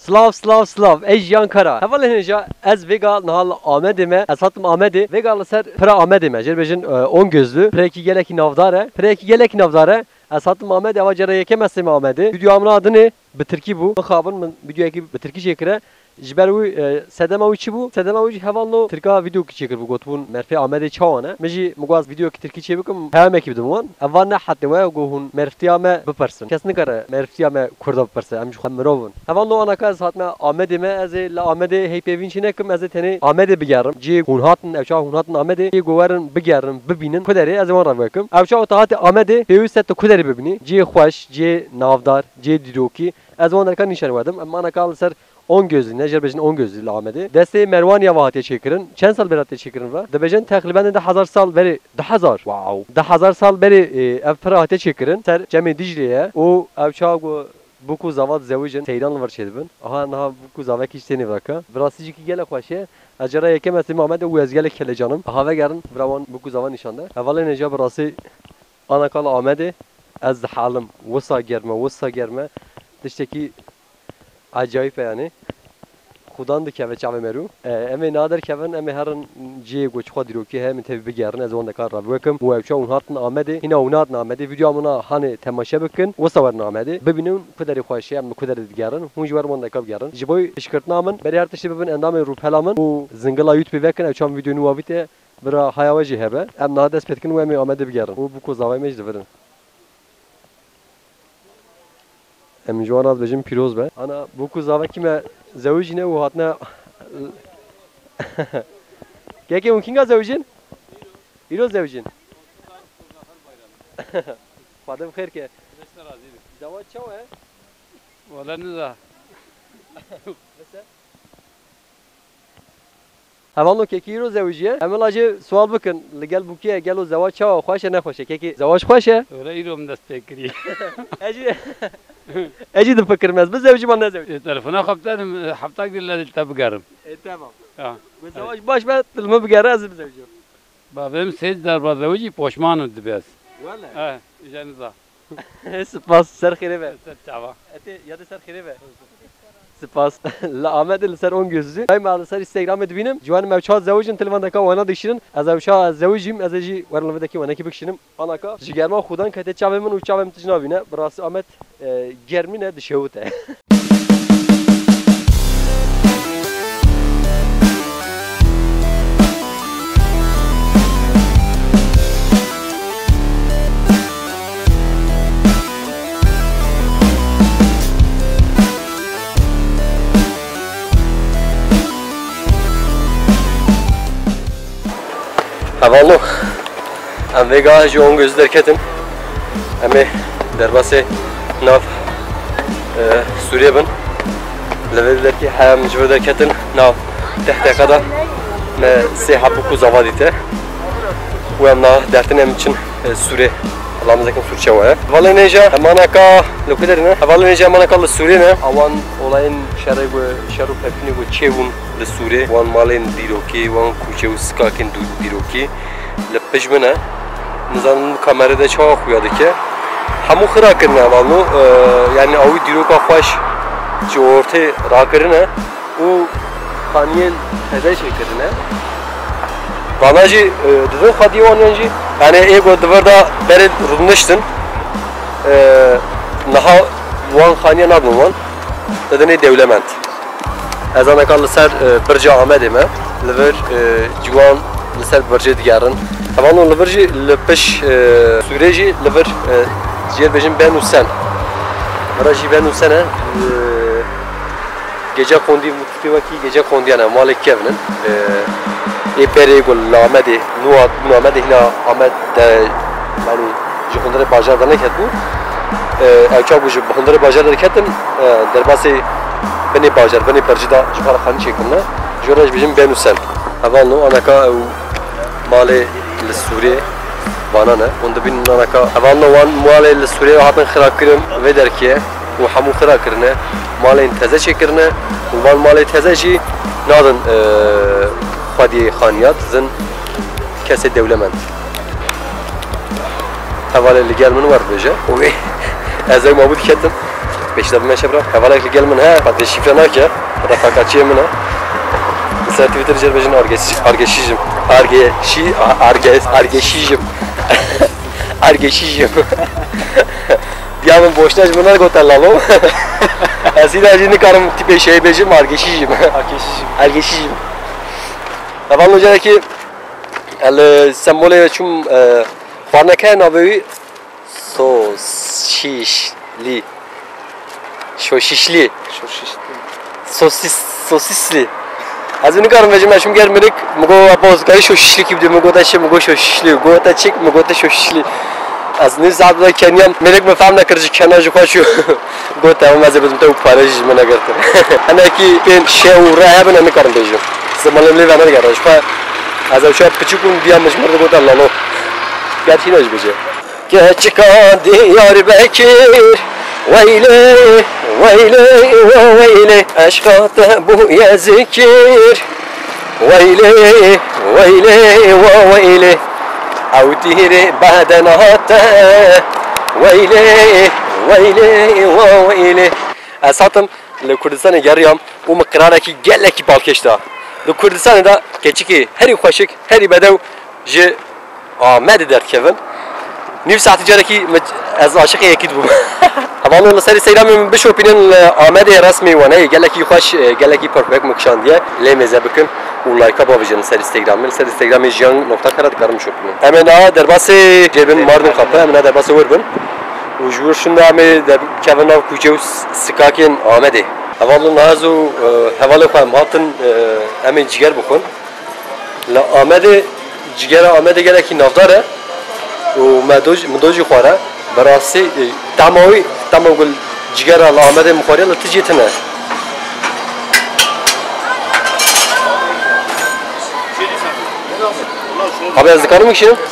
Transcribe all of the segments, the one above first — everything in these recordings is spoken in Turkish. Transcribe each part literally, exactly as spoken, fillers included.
Slav Slav Slav ej Ankara. Heval henja ez vega nahal Ahmedime. Ez hatım Ahmedi. Vega ser pra Ahmedime. Cerbejin on gözlü. Preki geleki navdare. Preki geleki navdare. Ez hatım Ahmed ava cera yekemezse Ahmedi. Video amına adını bitirki bu. Xabın min video eki bitirki çekire. Jberu sedema uçi bu. Sedema uçi hevalno Türka video ki çekir bu gotbun merfe Ahmedi çawana. Meji mugaz video ki Türki çevikim. Hem ekip duman. Avana hatta ve gohun merftiyame bipersin. Kesin kara merftiyame kurda bipersin. Am şu merovun. Hevalno ana kaz hatma Ahmedime ez la Ahmedi heypevin çinekim ez teni Ahmedi bigerim. Ci hunhatın evşa hunhatın Ahmedi. Ci goverin bigerim bibinin. Kuderi ez van ravekim. Evşa tahat Ahmedi pevistet kuderi bibini. Ci xoş, ci navdar, ci didoki. Ez van derken nişan verdim. Ama ana kal ser on gözlü, Necerbejin on gözlü Ahmedi. Desteği Mervaniye vahatiye çekirin. Çen sal beratiye çekirin var. Debejin takriben de hazar sal beri, da hazar. Wow. Da hazar sal beri ev perahatiye çekirin. Ser Cemi Dicle'ye. O evçağı buku zavat zevicin seyranlı var çedibin. Aha naha buku zavak işteni vaka. Vrasıcı ki gele xoşe. Acera yekemesi Ahmedi o ezgele kele canım. Aha ve gerin vravan buku zavan nişanda. Evvela neca burası anakal Ahmedi. Ez halim vısa germe, vısa germe. Dişteki acayip yani. Xudan dikeve çave meru. Eme nadir kevin eme herin ciye goç xwa diroki hem tebi bigerin ez onda kar rabwekim. Bu evça unhatın Ahmedi. Hina unhatın Ahmedi. Video amına hani temaşa bikin. O savarın Ahmedi. Bibinin kuderi xoşi hem kuderi digerin. Hun jwar onda kab gerin. Jiboy işkirtnamın. Beri her tişi bibin endamı rupelamın. Bu zingila YouTube vekin evçam video nuvavite. Bira hayavaji hebe. Em nades petkin ve eme Ahmedi bigerin. Bu bu kozavay mecdi verin. Em jwan az bejim piroz be. Ana bu kuzava kime zevcine u hatna Keke un kinga zevcin? Piroz zevcin. Fadem khair ke. Zavat çav he? Valla ne da? Havalno keki iro zevciye. Emel acı sual bakın. Gel bukiye gel o zavat çav xoşe ne xoşe. Keki zavat xoşe? Öyle irom dest pekri. Eci Eci de fikirmez. Biz zevci man ne zevci? Telefona kaptanım hafta gidildi tabigarım. E tamam. Ha. Bu zavat baş ben tilme bigara az biz zevci. Babam sez darba zevci poşman oldu biraz. Valla. Ha, janiza. Spas ser khire be. Çava. Ete ya da ser khire be. Spas. La Ahmed el ser on gözlü. Ay mal ser Instagram edbinim. Civan mevçat zevcin telefon daka wana dişinin. Az evşa zevcim az eji varın levdaki wana ki bikşinim. Anaka. Jigerma xudan kete çavemin u çavem tijnavine. Burası Ahmet germine dişevute. Havallo. Em vega ji on gözler ketin. Eme derbase nav Suriye bin. Leveler ki hem jveder ketin nav tehte kadar me se habuku zavadite. Bu em nav dertin em için Suriye Allah'ımızdaki Suriye var. Vallahi neca manaka lokaderine. Vallahi neca manaka Suriye ne? Avan olayın şerri ve şerru pepini ve çevun le Suriye. Wan malin diroki, wan kuçev skakin diroki. Le pejmene. Nizanın kamerada çok uyadı ki. Hamu xira kirne valno yani avi diroka xoş jorte ra kirne. O kaniyel teze şey kirne. Banaji dedin xadiyan yanji yani ego dvarda beri rudnıştın. Naha wan xaniya nabun wan. Dedin devlement. Ezana kallı ser birca Ahmedime. Lever civan ser birce diğerin. Havalno leverji lepeş süreci lever ciğerbejin ben usen. Araji ben usene gece kondi mutfivaki gece kondiyana Malik Kevnin. Epere gol Ahmedi Nuat Ahmedi hila Ahmed yani jihundare bajarda ne ketbu. Evçak bu jihundare bajarda ketin derbasi beni bajar beni percida jihara khani çekimne. Joraj bizim ben usen. Havalno anaka male le Suriye bana ne? Onda bin anaka havalno wan male le Suriye hatın xirakirim ve derkiye و همو خرا کرنه مال این تازه چه کرنه و مال مال تازه چی نادن خودی خانیات زن کسی دولمند حواله لگل من ورد بجه و از این مابود کتم peşte bir meşe bırak. Havalak ligel min ha. Pati şifre nake. Pati fakatçıya min ha. Mesela Twitter cerbejin argeşijim. Argeşi, arges, argeşijim. Argeşijim. Ya ben boşuna bunlar gotallalım. Aslında şimdi karım tipe şey bejim argeşijim. Argeşijim. Argeşijim. Havalın hoca ki el sembolü çum farnake nabevi sosişli. Şoşişli. Şoşişli. Sosis sosisli. Az önce karım bejim şum gelmedik. Mugo apos kayı şoşişli gibi mugo da şey mugo şoşişli. Mugo da çek mugo da şoşişli. از نیز زبده کنیم میرک مفهم نکردی کنارش خوشی گفتم از بزم تو پارچ من نگرفتم انا کی این شو راه بنا نکردم بیشتر زمان لیو انا نگردش فا از اون پچکون بیام مشمرد گفت الله نو گرچه نش بیشه که چکان دیار بکیر ویله ویله ویله عشقات بو یزکیر ویله ویله ویله او تهري بعدنا هاتا ويلي ويلي ويلي اساتم لكردستان گريام و مقراره کی گله کی بالکشتا دو کردستان دا keçiki heri خوشک heri بدو ج آمد در کevin نیم ساعت جارکی از عاشق یکی دو Havalın seri seyramın bir şopinin Ahmet'e resmi var ne geleki hoş geleki perfect mükşan diye lemeze bakın ulayka babacının seri Instagram'ın seri Instagram'ı jan nokta karat karım şopinin hemen daha derbası cebin Mardin kapı hemen derbası var ben ujur şunda ame de Kevin av kuceu sıkaken Ahmet'e Havalın hazu havalı koyam hatın hemen ciger bakın la Ahmet'e ciger Ahmet'e geleki navdara و مدوج مدوجی خواره براسی تمامی تمام گل جگر علامت مخوری لطیجیت نه abi az dikkat mi kişinin?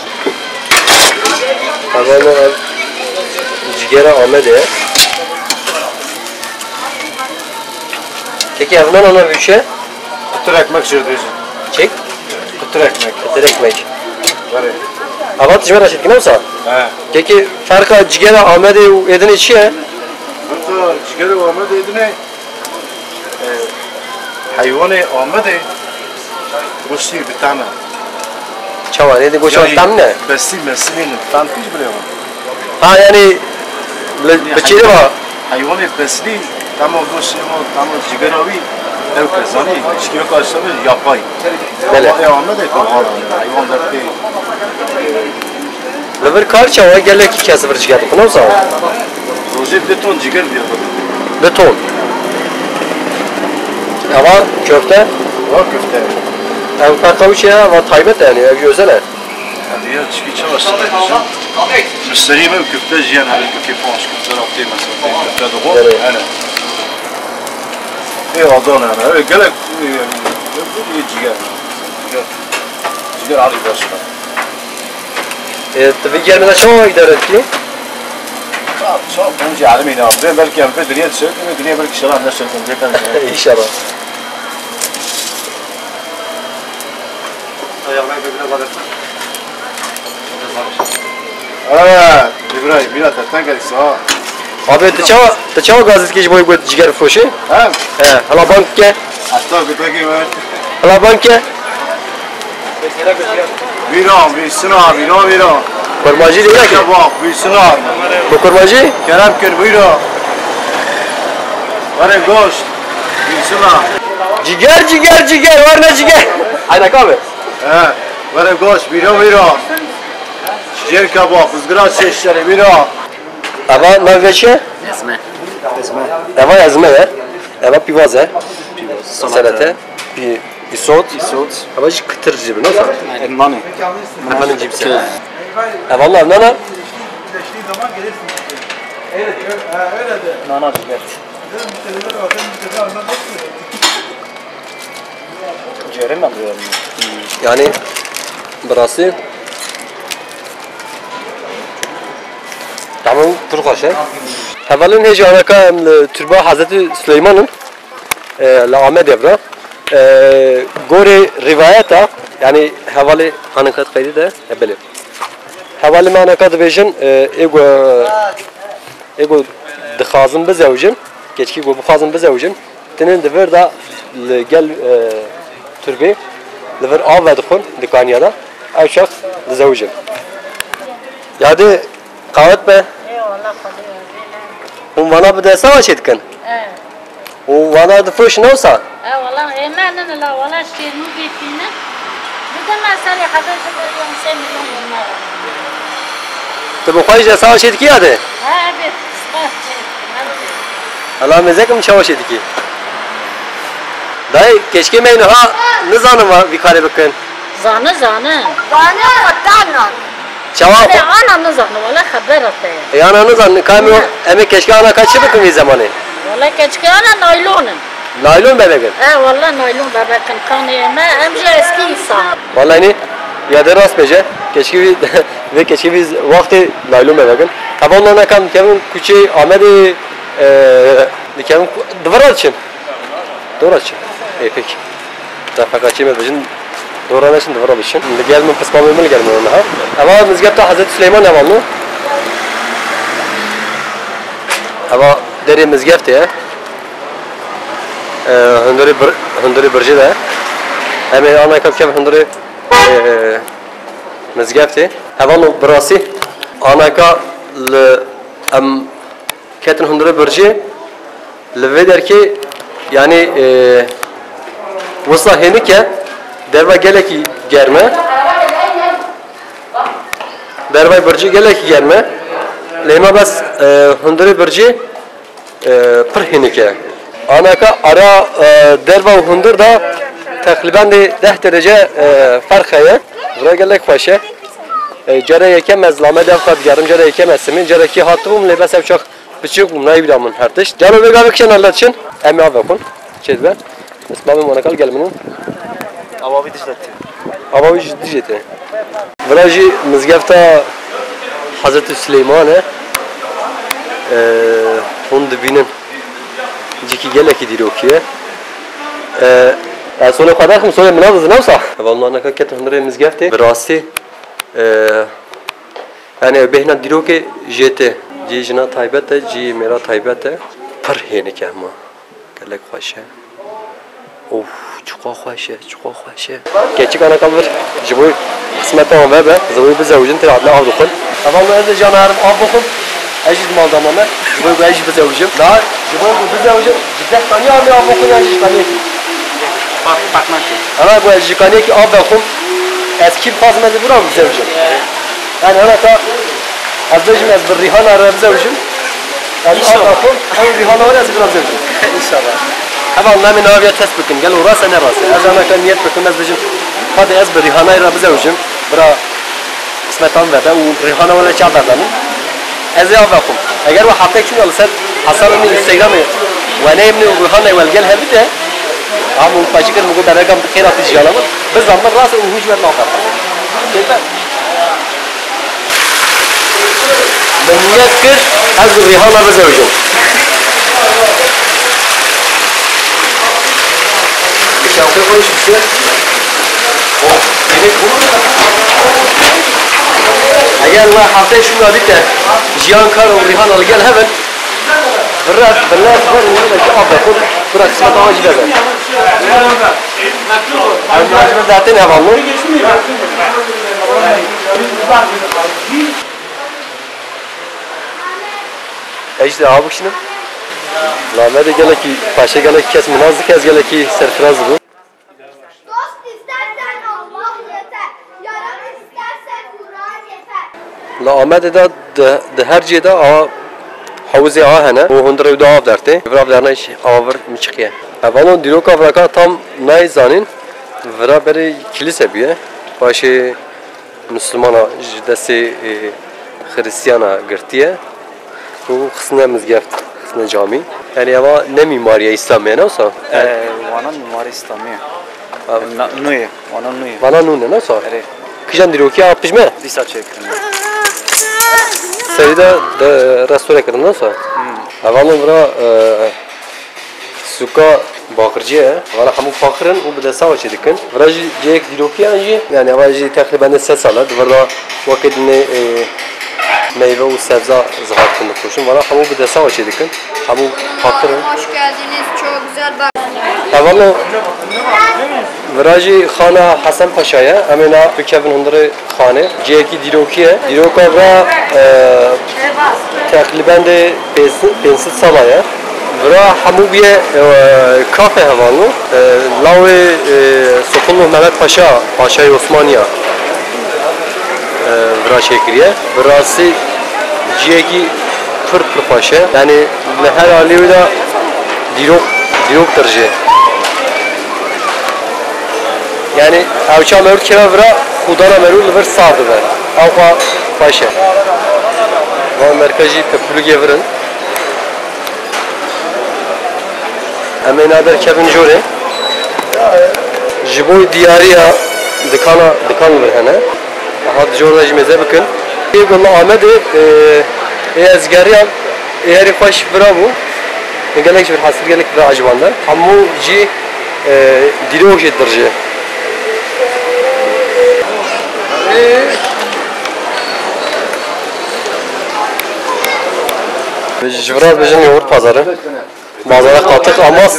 Havanı ciger Ahmet'e Peki evden ona bir şey? Kıtır ekmek sürdüğüzü. Çek? Kıtır ekmek. Kıtır ekmek. Var ya. Ama tecrübe raşit kim olsa? He. Peki farka ciger Ahmet'e edin içi ya? Hatta ciğeri Ahmet edine hayvanı Ahmet e goşi bir tane. Çavan edin goşa tam ne? Besi mesleğin tam hiç bile var. Ha yani bıçırı var. Hayvanı besli tamam goşi ama tamam ciğer abi ev kazanı işkiye karşı yapay. Böyle. Ahmet e kavala hayvan da değil. Lever kar çava gele ki kası bir ciger bu ne olsa? Roje beton ciğer diyor. Beton. Ama köfte? Var köfte. Ev parçavuç ya var taybet yani ev özele. Yani ya çıkı çalışsın. Müşterime köfte jiyan hani köfte fonş köfte rapte mesela köfte de o hani. E Adana yani öyle gerek iyi ciğer. Ciğer ali başka. E tabi gelmeden çok gider etki. Çok çok bence alemi ne yaptı? Belki yapıp dünya söküyor, dünya belki şalan ne söküyor. İnşallah. Ayağına birbirine bağlasın. Evet, İbrahim, biraz tersten geldik sağa. Abi tıçava, tıçava gazet geçi boyu koydu ciger foşu. He? He, hala bankke. Hatta bir takım evet. Hala bankke. Viran, Vilsuna, Viran, Viran. Kurmacı değil ki. Bak, Vilsuna. Bu kurmacı? Kerem Kır, Viran. Var goş. Vilsuna. Ciger ciger ciger var ne ciger? Aynen abi. He, var goş, Viran, Viran. Ciğer kebap, ızgara çeşitleri, Viran. Ama navveçe? Ezme. Esme. Eva yazma ver. Eva pivaze. Salata. Bir isot. İsot. Ama hiç kıtır gibi nasıl? Elmanı. Efendim cipsi. E vallahi nana. Nana ciğer. Ciğerin mi alıyor? Yani burası tamam Turkaş he. Havalın hece anaka türba Hazreti Süleyman'ın la Ahmet Evra gore rivayeta yani havali anakat kaydı da hebeli. Havali anakat vejin ego ego dixazim bizewjin keçkî ku bixazim bizewjin tinin divir da li gel türbê li vir av vedixwin di kaniyada ew şex dizewjin yadê qawet be hûn vana bi desta çê dikin û vana difroşin wisa اه والله ايمان لا والله شنو بيتنا بدل ما سالي حضرتك اليوم سنه مليون دينار tu bi xwe jî desta çê dikî yadê ها بيت صفات Ela mezekim çawa çê dikî dayê keçkê me niha nizanim vî karê bikin زانه زانه زانه وطانا çawa انا نزانه ولا خبرته yana nizan kamî em ê keçkê ana ka çi bikin vî zemanê والله كشك انا نايلون naylon bebekin اه والله نايلون بابا كان كان ما امجي اسكي صار vallahi ne yadê rast bêje keçkî vî vê keçkî vî wextê naylon bebekin hevalna nekam dikevin kuçê Amedê dikevin divira diçin dora diçin ê pêk refeqaçî me dijin dora neçin divira biçin li gel min pismamê min li gel min niha eva mizgefta Hazreti Süleyman hevalno eva derê mizgeftê ye هندري بر هندري برجي ده هم أنا كم كم هندري مزجفتي هذا براسي أنا كا ل أم كاتن هندري برجي لفيدر كي يعني وصل هنيك دربا جلكي جرمة دربا برجي جلكي جرمة لما بس هندري برجي پر هنيك Ana ka ara derva û hundir da teqriben de deh derece fark heye. Bura gelek xweşe. Cara yekem ez lame dev qat gerim cara yekem ez simin cara ki hatibum le bes ev çok biçik bum nay bilamın her tiş. Cano ve gavik şen Allah için em av yapın. Çedbe. Mesbabim ona kal gelmenin. Avavi dijletti. Avavi dijete. Bura ji mizgefta Hazreti Süleyman'e hund binin Ciki geleki dirokiye. Eee sonra kadar mı sonra mınaz zinavsa? Vallahi ne kadar hundre mizgefte. Berasi. Yani behna diroke jete. Ji jina taybete, ji mera taybete. Par hene kema. Gelek xoşe. Of, çok xoşe, çok xoşe. Keçik ana kalır. Jiboy kısmetten ve be. Zavi bize ujun tiradla avdukun. Vallahi de canarım avdukun. Ejid mal damame. Jiboy bu ejid bize ujum. Da jiboy bu bize ujum. Cidden tanya mi avdukun ejid tanya ki. Bak bakma ki. Ana bu ejid tanya ki avdukun. Eski fazmezi buram bize ujum. Yani ana ta azbejim az bir rihan ara bize ujum. Yani avdukun. Hem rihan ara az biraz ujum. İnşallah. Hemen namin aviye test bikin. Gel orası ne rası. Az ana kan niyet bikin azbejim. Hadi az bir rihan ara bize ujum. Bura kısmetan ve ben rihan ara çabadanım. أزاي أبغاكم؟ أجر وحطيت شنو على سد حصل من الإنستغرام وأنا ابني وبرهان والجل هبته عم مفاجئ موجود على رقم خير أتيجي على ما بس عم الراس وهوج ولا ناقص كيف؟ بنيت كر هذا الرهان هذا زوجه شاوفي كل شيء أوه يعني اگر ما حافظ شو قادته جيان كارو ريحان الجل هبل بالراس بالله صبر ولا جواب كل برا اسمه واجب هذا انا واجب ذاتنا والله ايش ده ابو شنو لا ما ده قال لك باشا قال لك كاس منازك كاس قال لك سرفراز بو لا آمده دا ده هر جیده آ حوزه آ هنه و هندره و دو آب درته ورا درنش آور میچکیه اوانو دیروکا ورکا tam نای زانین ورا بری کلیسه بیه باشه مسلمانا دستی خریستیانا گرتیه و خسنه مزگفت خسنه جامی yani ama ne mimariye İslamiye ne olsa? Vana mimari İslamiye. Nuye, vana nuye. Vana nuye ne olsa? Evet. Kıjan diroki yapmış mı? Disa çekirim. Seride de restore kırdın nasıl? Havalın bura suka bakırcıya valla hamu fakırın u bide sava çedikin vraj jek diloki anji yani avajı takriben se sala dvarda vakit ne meyve u sebza zahatın koşun valla hamu bide sava çedikin hamu fakırın Hoş geldiniz. Çok güzel bak. Tavallo vrajı Xana Hasan Paşa'ya amena Kevin Hundre Xane jeki dilokiye diloka vra takriben de pensi salaya Vra hamu biye kafe havalı Lawe Sokullu Mehmet Paşa Paşa Osmaniye Vra şekriye Vrası jeki pır pır paşa yani her hali da dilok dilok tercih yani avça merut keva vra khudana merut ver sardı ver avqa paşa va merkezi pepulu gevrin Amen Kevin Jore Jiboy diyariya dikana dikan ver hene Ahad Jorda jimeze bakın Bir gün Ahmet e azgariyan eğer faş bravo gelek bir hasıl gelek bir acıvanlar hamu ji dilok jeddirje Jivraz bejin yoğurt pazarı Mazara katık amaz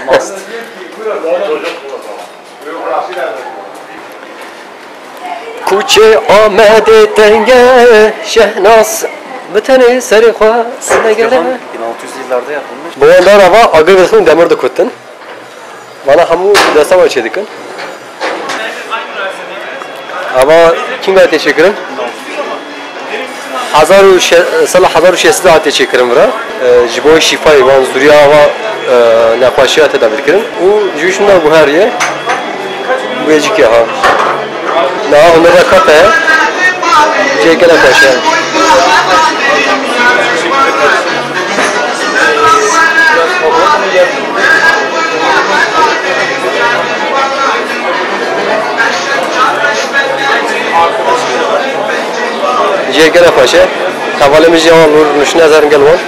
Kuçe Ahmet'e denge Şehnaz Büteni serikwa Sine gele bin altı yüz yıllarda yapılmış. Bu anda araba agı vizkin demir dukutun Bana hamu desa var çedikin Ama kimle teşekkürüm Hazaru Salah Hazaru şeside teşekkürüm vura Jiboy şifayı van Zuriya ve Nakvaşiya tedavi kirin O jüşünde bu her ye Bu ecik ya ha Na onlara kafe Cekele taşı Cekele paşa Kavalimiz yaman nur nüşne azarın gelvan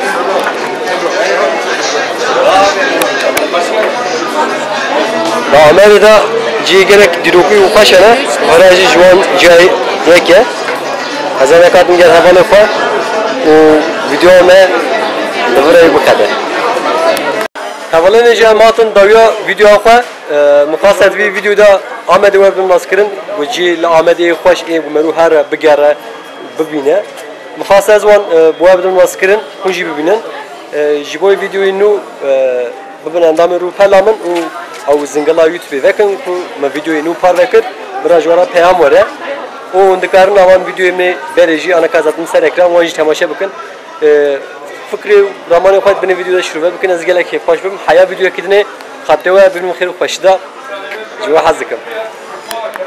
Ve Amerika'da Cigerek dirokuyu ufaşana Haracı juan cay yeke Hazane kadın gel havalı fa O video me Lıvırayı bu kadar Havalı nece matın davya video fa Mukasat bir videoda Ahmet'i ve bin maskırın Bu ci Ahmet'i hoş e bu meru her bigara bibine Mukasat zvan bu abdül maskırın Hunji bibinen Jiboy videoyu nu Bibin endamı ru pelamın او زنگلا یوتیوب وکن کو ما ویدیوی نو پار وکر برای جوارا پیام وره او اندکارن آوان ویدیوی می برجی آن کازاتم سر اکران وانجی تماشا بکن فکری رمانی خواهد بینی ویدیو داشت رو بکن از گله که پاش بیم حیا ویدیو کدنه خاطره و بینم خیر خوشیده جوا حزکم